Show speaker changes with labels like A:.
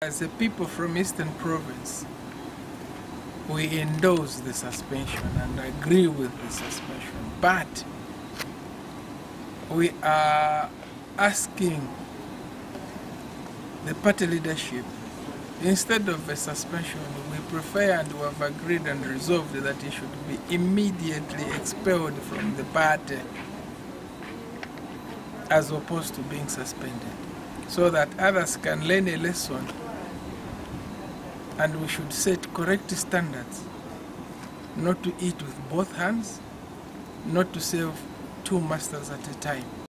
A: As a people from Eastern Province, we endorse the suspension and agree with the suspension, but we are asking the party leadership, instead of a suspension, we prefer and we have agreed and resolved that he should be immediately expelled from the party as opposed to being suspended, so that others can learn a lesson, and we should set correct standards, not to eat with both hands, not to serve two masters at a time.